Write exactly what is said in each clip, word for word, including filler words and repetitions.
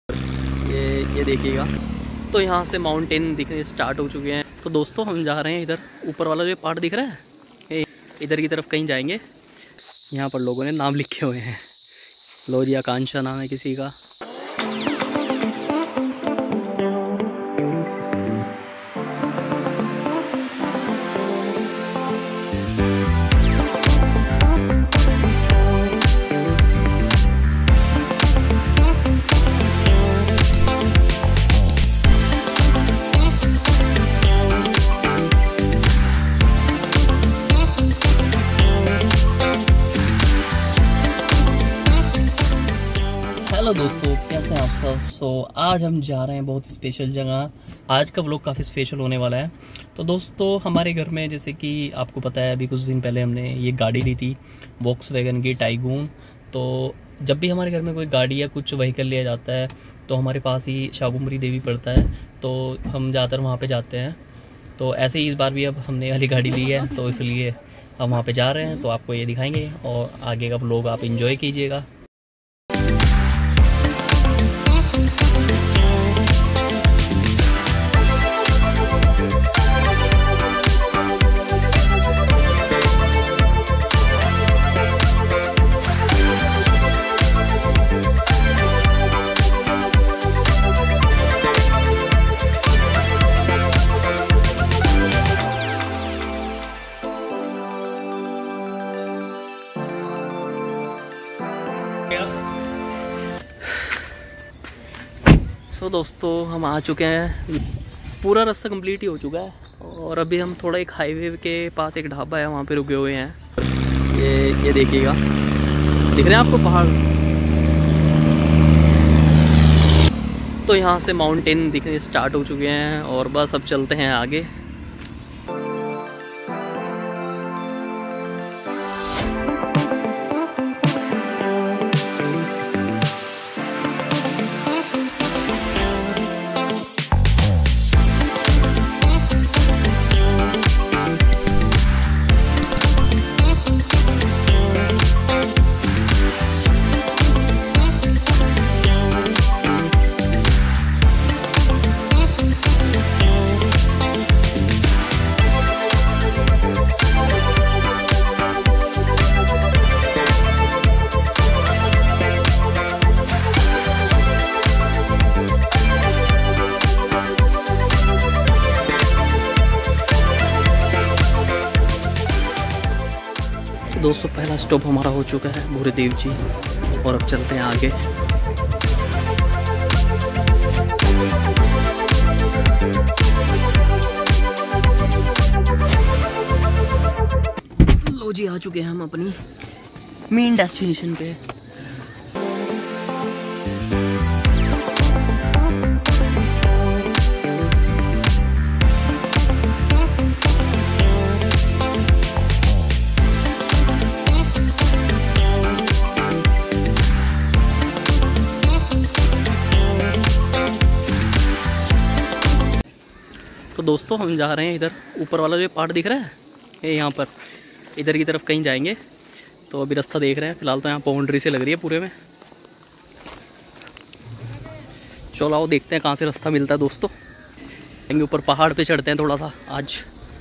ये ये देखिएगा, तो यहाँ से माउंटेन दिखने स्टार्ट हो चुके हैं। तो दोस्तों हम जा रहे हैं इधर, ऊपर वाला जो पहाड़ दिख रहा है, ये इधर की तरफ कहीं जाएंगे। यहाँ पर लोगों ने नाम लिखे हुए हैं, लो जी आकांक्षा नाम है किसी का। हेलो दोस्तों, कैसे हैं आप सब। सो so, आज हम जा रहे हैं बहुत स्पेशल जगह। आज का व्लॉग काफ़ी स्पेशल होने वाला है। तो दोस्तों हमारे घर में, जैसे कि आपको पता है, अभी कुछ दिन पहले हमने ये गाड़ी ली थी वॉक्सवैगन की टाइगून। तो जब भी हमारे घर में कोई गाड़ी या कुछ व्हीकल लिया जाता है तो हमारे पास ही शाकुंभरी देवी पड़ता है, तो हम ज़्यादातर वहाँ पर जाते हैं। तो ऐसे ही इस बार भी अब हमने वाली गाड़ी ली है, तो इसलिए हम वहाँ पर जा रहे हैं। तो आपको ये दिखाएँगे और आगे का व्लॉग आप इंजॉय कीजिएगा। सो so, दोस्तों हम आ चुके हैं, पूरा रास्ता कंप्लीट ही हो चुका है और अभी हम थोड़ा एक हाईवे के पास एक ढाबा है, वहाँ पे रुके हुए हैं। ये ये देखिएगा, दिख रहे हैं आपको पहाड़। तो यहाँ से माउंटेन दिखने स्टार्ट हो चुके हैं और बस अब चलते हैं आगे। दोस्तों पहला स्टॉप हमारा हो चुका है भूरीदेव जी, और अब चलते हैं आगे। लो जी आ चुके हैं हम अपनी मेन डेस्टिनेशन पे। तो दोस्तों हम जा रहे हैं इधर, ऊपर वाला जो पहाड़ दिख रहा है, ये यहाँ पर इधर की तरफ कहीं जाएंगे। तो अभी रास्ता देख रहे हैं, फिलहाल तो यहाँ बाउंड्री से लग रही है पूरे में। चलो आओ देखते हैं कहाँ से रास्ता मिलता है दोस्तों। ऊपर पहाड़ पे चढ़ते हैं थोड़ा सा। आज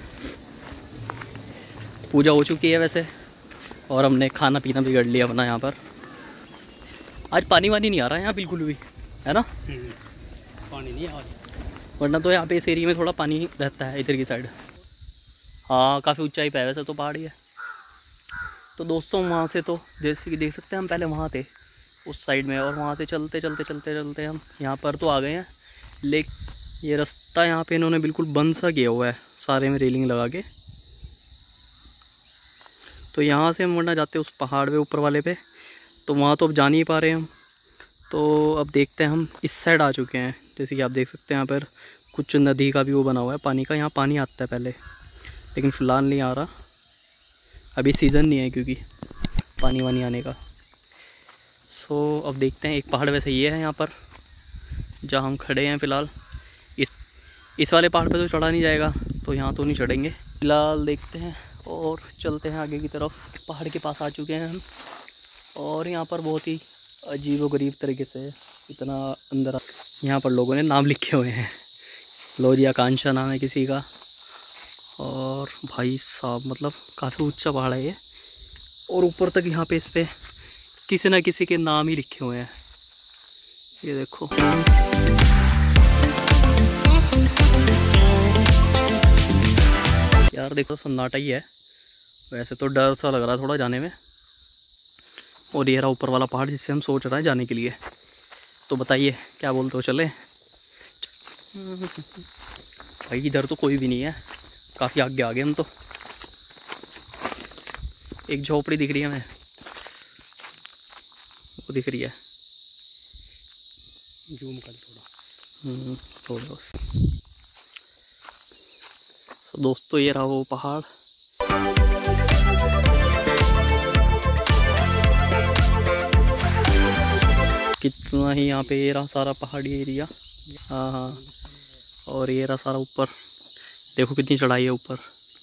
पूजा हो चुकी है वैसे, और हमने खाना पीना भी कर लिया अपना यहाँ पर। आज पानी वानी नहीं आ रहा है यहाँ बिल्कुल भी, है ना? पानी नहीं आ रहा, वरना तो यहाँ पे इस एरिया में थोड़ा पानी रहता है इधर की साइड। हाँ काफ़ी ऊंचाई पे है वैसे तो पहाड़ी है। तो दोस्तों वहाँ से, तो जैसे कि देख सकते हैं हम पहले वहाँ थे उस साइड में, और वहाँ से चलते चलते चलते चलते हम यहाँ पर तो आ गए हैं। लेकिन ये रास्ता यहाँ पे इन्होंने बिल्कुल बंद सा किया हुआ है सारे में रेलिंग लगा के। तो यहाँ से हम वरना जाते उस पहाड़ पे ऊपर वाले पे, तो वहाँ तो अब जा नहीं पा रहे हम। तो अब देखते हैं, हम इस साइड आ चुके हैं। जैसे कि आप देख सकते हैं यहाँ पर कुछ नदी का भी वो बना हुआ है पानी का। यहाँ पानी आता है पहले, लेकिन फ़िलहाल नहीं आ रहा, अभी सीज़न नहीं है क्योंकि पानी वानी आने का। सो अब देखते हैं। एक पहाड़ वैसे ये है यहाँ पर जहाँ हम खड़े हैं फ़िलहाल। इस इस वाले पहाड़ पे तो चढ़ा नहीं जाएगा, तो यहाँ तो नहीं चढ़ेंगे फ़िलहाल। देखते हैं और चलते हैं आगे की तरफ। पहाड़ के पास आ चुके हैं हम, और यहाँ पर बहुत ही अजीब व गरीब तरीके से इतना अंदर। यहाँ पर लोगों ने नाम लिखे हुए हैं, लोधी आकांक्षा नाम है किसी का। और भाई साहब मतलब काफ़ी ऊंचा पहाड़ है ये, और ऊपर तक यहाँ पे इस पे किसी ना किसी के नाम ही लिखे हुए हैं। ये देखो, यार देखो सन्नाटा ही है, वैसे तो डर सा लग रहा है थोड़ा जाने में। और ये रहा ऊपर वाला पहाड़ जिस पे हम सोच रहे हैं जाने के लिए। तो बताइए क्या बोलते हो, चले? भाई इधर तो कोई भी नहीं है, काफ़ी आगे आ गए हम तो। एक झोपड़ी दिख रही है हमें, वो दिख रही है, जूम कर थोड़ा थोड़ा। तो दोस्तों ये रहा वो पहाड़। कितना ही यहाँ पे ये रहा सारा पहाड़ी एरिया। हाँ हाँ, और ये रहा सारा ऊपर, देखो कितनी चढ़ाई है ऊपर।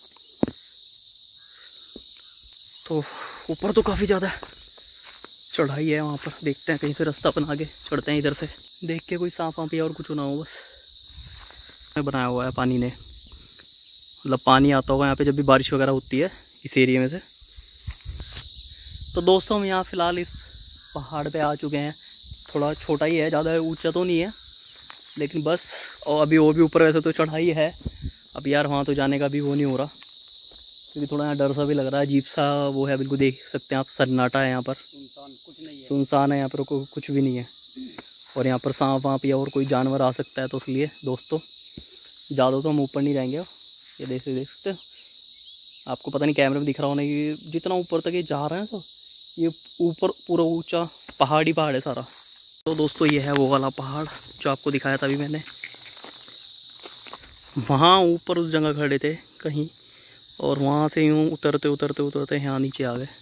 तो ऊपर तो काफ़ी ज़्यादा चढ़ाई है वहाँ पर। देखते हैं कहीं से रास्ता बना के चढ़ते हैं इधर से, देख के कोई सांप वाँप या और कुछ ना हो बस। बनाया हुआ है पानी ने, मतलब पानी आता होगा यहाँ पे जब भी बारिश वगैरह होती है इस एरिया में से। तो दोस्तों हम यहाँ फ़िलहाल इस पहाड़ पे आ चुके हैं। थोड़ा छोटा ही है, ज़्यादा ऊंचा तो नहीं है, लेकिन बस। और अभी वो भी ऊपर वैसे तो चढ़ाई है, अब यार वहाँ तो जाने का भी वो नहीं हो रहा, क्योंकि थोड़ा यहाँ डर सा भी लग रहा है, अजीब सा वो है। बिल्कुल देख सकते हैं आप, सन्नाटा है यहाँ पर, सुनसान कुछ नहीं है, सुनसान है यहाँ पर, को, कुछ भी नहीं है। और यहाँ पर सांप वाँप या और कोई जानवर आ सकता है, तो इसलिए दोस्तों ज़्यादा तो हम ऊपर नहीं रहेंगे। ये देख देख सकते हो, आपको पता नहीं कैमरे में दिख रहा होना कि जितना ऊपर तक ये जा रहे हैं, तो ये ऊपर पूरा ऊंचा पहाड़ी पहाड़ है सारा। तो दोस्तों ये है वो वाला पहाड़ जो आपको दिखाया था अभी मैंने। वहाँ ऊपर उस जगह खड़े थे कहीं, और वहाँ से यूँ उतरते उतरते उतरते यहाँ नीचे आ गए।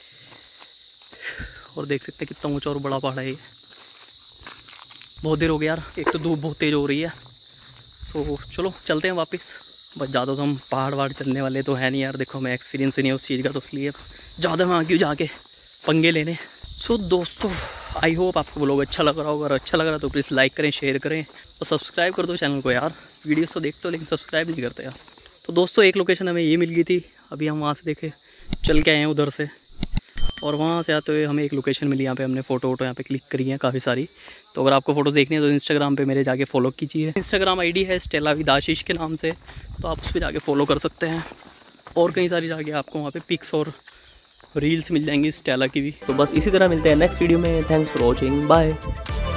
और देख सकते हैं कितना ऊंचा और बड़ा पहाड़ है ये। बहुत देर हो गया यार, एक तो धूप बहुत तेज़ हो रही है। तो चलो चलते हैं वापस। बस ज़्यादा तो हम पहाड़ वहाड़ चलने वाले तो है नहीं यार, देखो हमें एक्सपीरियंस ही नहीं है उस चीज़ का, तो इसलिए ज़्यादा मैं क्यों जाके पंगे लेने। सो दोस्तों आई होप आपको ब्लॉग अच्छा लग रहा होगा, अगर अच्छा लग रहा तो प्लीज़ लाइक करें, शेयर करें और सब्सक्राइब कर दो चैनल को यार। वीडियोस तो देखते हो लेकिन सब्सक्राइब नहीं करते यार। तो दोस्तों एक लोकेशन हमें ये मिल गई थी, अभी हम वहाँ से देखे चल के आए हैं उधर से, और वहाँ से आते हुए हमें एक लोकेशन मिली, यहाँ पे हमने फ़ोटो वोटो यहाँ पे क्लिक करी है काफ़ी सारी। तो अगर आपको फ़ोटो देखनी है तो इंस्टाग्राम पे मेरे जाके फॉलो कीजिए। इंस्टाग्राम आईडी है स्टेला विद आशीष के नाम से, तो आप उस पर जाके फॉलो कर सकते हैं। और कई सारी जाके आपको वहाँ पे पिक्स और रील्स मिल जाएंगी स्टेला की भी। तो बस इसी तरह मिलते हैं नेक्स्ट वीडियो में। Thanks for watching, bye.